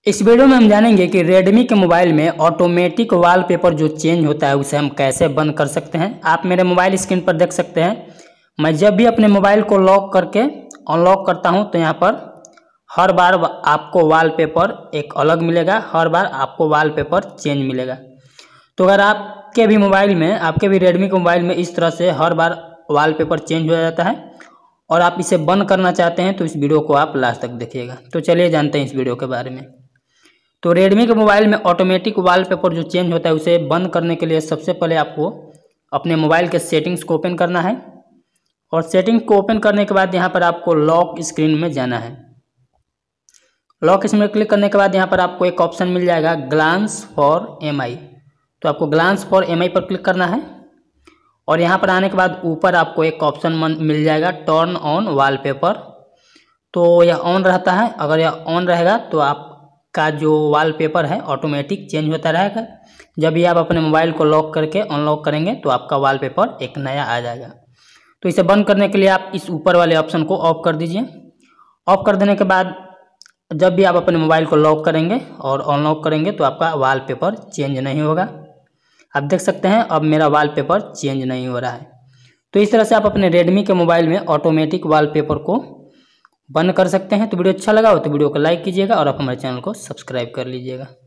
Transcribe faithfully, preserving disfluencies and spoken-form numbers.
इस वीडियो में हम जानेंगे कि रेडमी के मोबाइल में ऑटोमेटिक वॉलपेपर जो चेंज होता है उसे हम कैसे बंद कर सकते हैं। आप मेरे मोबाइल स्क्रीन पर देख सकते हैं, मैं जब भी अपने मोबाइल को लॉक करके अनलॉक करता हूं तो यहां पर हर बार आपको वॉलपेपर एक अलग मिलेगा, हर बार आपको वॉलपेपर चेंज मिलेगा। तो अगर आपके भी मोबाइल में, आपके भी रेडमी के मोबाइल में इस तरह से हर बार वॉलपेपर चेंज हो जाता है और आप इसे बंद करना चाहते हैं तो इस वीडियो को आप लास्ट तक देखिएगा। तो चलिए जानते हैं इस वीडियो के बारे में। तो रेडमी के मोबाइल में ऑटोमेटिक वॉलपेपर जो चेंज होता है उसे बंद करने के लिए सबसे पहले आपको अपने मोबाइल के सेटिंग्स को ओपन करना है और सेटिंग को ओपन करने के बाद यहाँ पर आपको लॉक स्क्रीन में जाना है। लॉक स्क्रीन में क्लिक करने के बाद यहाँ पर आपको एक ऑप्शन मिल जाएगा ग्लांस फॉर एम आई। तो आपको ग्लांस फॉर एम आई पर क्लिक करना है और यहाँ पर आने के बाद ऊपर आपको एक ऑप्शन मिल जाएगा टर्न ऑन वॉलपेपर। तो यह ऑन रहता है, अगर यह ऑन रहेगा तो आप का जो वॉलपेपर है ऑटोमेटिक चेंज होता रहेगा। जब भी आप अपने मोबाइल को लॉक करके अनलॉक करेंगे तो आपका वॉलपेपर एक नया आ जाएगा। तो इसे बंद करने के लिए आप इस ऊपर वाले ऑप्शन को ऑफ कर दीजिए। ऑफ कर देने के बाद जब भी आप अपने मोबाइल को लॉक करेंगे और अनलॉक करेंगे तो आपका वॉलपेपर चेंज नहीं होगा। आप देख सकते हैं अब मेरा वॉलपेपर चेंज नहीं हो रहा है। तो इस तरह से आप अपने रेडमी के मोबाइल में ऑटोमेटिक वॉलपेपर को बंद कर सकते हैं। तो वीडियो अच्छा लगा हो तो वीडियो को लाइक कीजिएगा और आप हमारे चैनल को सब्सक्राइब कर लीजिएगा।